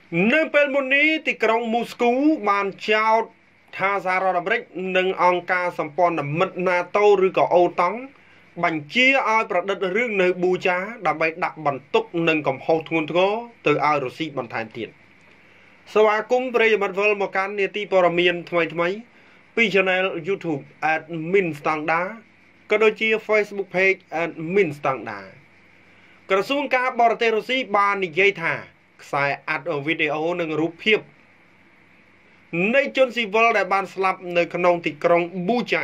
Nơi bên một ní thì trong Moscow bàn trao tha ra ra đập nâng ông ca sầm pon là mật NATO rồi có Âu Tống bằng chia aiประดิษฐ์រឿងនៅប៊ូចាដើម្បីដាក់បន្ទុកនឹងកំហុសធ្ងន់ធ្ងរទៅឲ្យរុស្ស៊ីបន្ថែមទៀតស្វាគមន៍ប្រិយមិត្តវិលមកកាន់នាទីព័ត៌មានថ្មីពី Channel YouTube Admin Standard ក៏ដូចជា Facebook Page Admin Standard ក្រសួងការបរទេសរុស្ស៊ីបាននិយាយថាខ្សែអាត់វីដេអូនិងរូបភាពនៃជនស៊ីវិលដែលបានស្លាប់នៅក្នុងទីក្រុងប៊ូចា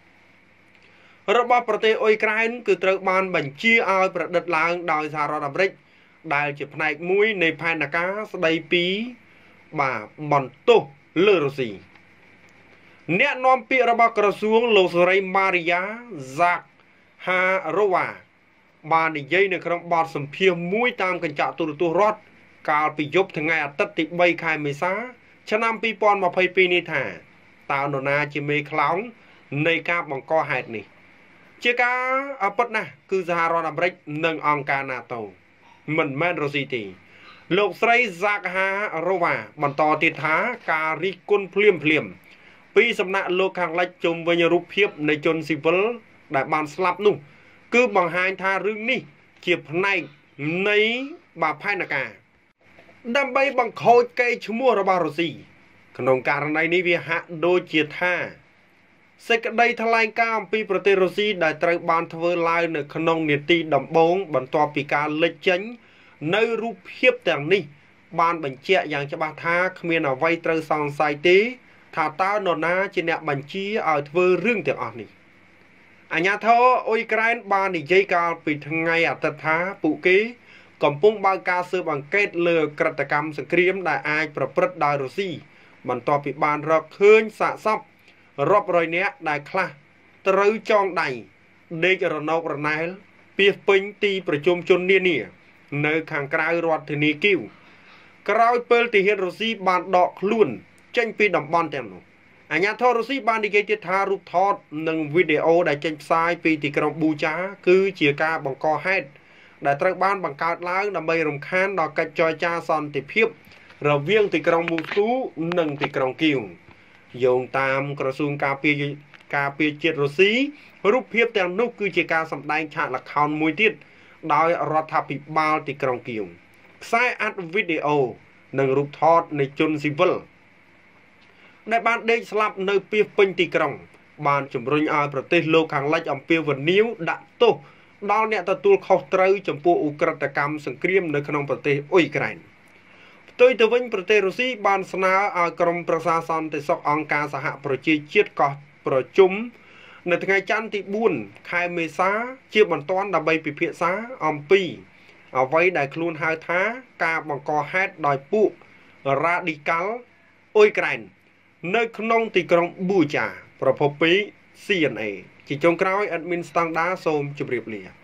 របស់ប្រទេសអ៊ុយក្រែនគឺត្រូវបានបញ្ជាឲ្យប្រឌិតឡើងដោយសហរដ្ឋអាមេរិកដែលជាផ្នែកមួយនៃផែនការស្ដីពីបន្ទោសលើរុស្ស៊ីអ្នកនាំពាក្យរបស់ក្រសួងលោកសេរីម៉ារីយ៉ាហ្សាក់ហារ៉ូវ៉ាបាននិយាយនៅក្នុងបទសម្ភាសន៍មួយតាមកញ្ចក់ទូរទស្សន៍រដ្ឋកាលពីយប់ថ្ងៃអាទិត្យទី3ខែមេសាឆ្នាំ2022នេះថាតើនរណាជាមេខ្លោងនៃការបង្កហេតុនេះជាការពិតណាស់គឺសហរដ្ឋអាមេរិកនិងអង្គការ NATO មិនមែនរុស្ស៊ីទេលោកស្រីហ្សាក់ហារ៉ូវ៉ាបន្តទៀតថាការរិះគន់ភ្លាមពីសំណាក់លោកខាងលិចជុំវិញរូបភាពនៃជនស៊ីវិលដែលបានស្លាប់នោះគឺបង្ហាញថារឿងនេះជាផ្នែកនៃផែនការដើម្បីបង្ខូចកេរ្តិ៍ឈ្មោះរបស់រុស្ស៊ីក្នុងករណីនេះវាហាក់ដូចជាថាសេចក្តីថ្លែងការណ៍អំពីប្រទេសរុស្ស៊ីដែលត្រូវបានធ្វើឡើងនៅក្នុងនាទីដំបូងបន្ទាប់ពីការលេចចេញនៅរូបភាពទាំងនេះបានបញ្ជាក់យ៉ាងច្បាស់ថាគ្មានអ្វីត្រូវសង្ស័យទេថាតើនរណាជាអ្នកបញ្ជាឲ្យធ្វើរឿងទាំងអស់នេះអាញាធរអ៊ុយក្រែនបាននិយាយកាលពីថ្ងៃអាទិត្យថាពួកគេកំពុងបើកការស៊ើបអង្កេតលើក្រតកម្មសង្គ្រាមដែលអាចប្រព្រឹត្តដោយរុស្ស៊ីបន្ទាប់ពីបានរកឃើញសាកសពរាប់រយនាក់ដែលខ្លះត្រូវចងដៃដេករណោករណែលពាសពេញទីប្រជុំជននានានៅខាងក្រៅរដ្ឋធានីគីវក្រោយពេលទាហានរុស្ស៊ីបានដកខ្លួនចេញពីតំបន់ទាំងនោះអាញាធររុស្ស៊ីបាននិយាយទៀតថារូបថតនិងវីដេអូដែលចេញផ្សាយពីទីក្រុងប៊ូចាគឺជាការបង្កហេតុដែលត្រូវបានបង្កើតឡើងដើម្បីរំខានដល់កិច្ចចរចាសន្តិភាពរវាងទីក្រុងមូស្គូនិងទីក្រុងគីវយោងតាមក្រសួងការពារជាតិរុស្ស៊ីរូបភាពទាំងនោះគឺជាការសម្ដែងឆាកល្ខោនមួយទៀតដោយរដ្ឋាភិបាលទីក្រុងគីវខ្សែអាត់វីដេអូនិងរូបថតនៃជនស៊ីវិលដែលបានដេកស្លាប់នៅពាសពេញទីក្រុងបានជំរុញឲ្យប្រទេសលោកខាងលិចអំពាវនាវដាក់ទោសដល់អ្នកទទួលខុសត្រូវចំពោះឧក្រិដ្ឋកម្មសង្គ្រាមនៅក្នុងប្រទេសអ៊ុយក្រែនផ្ទុយទៅវិញប្រទេសរុស្ស៊ីបានស្នើឲ្យក្រុមប្រឹក្សាសន្តិសុខអង្គការសហប្រជាជាតិកោះប្រជុំនៅថ្ងៃច័ន្ទទី4ខែមេសាជាបន្ទាន់ដើម្បីពិភាក្សាអំពីអ្វីដែលខ្លួនហៅថាការបង្កហេតុដោយពួករ៉ាឌីកាល់អ៊ុយក្រែននៅក្នុងទីក្រុងប៊ូចាប្រភពពី CNA ជាចុងក្រោយ Admin Standard សូមជម្រាបលា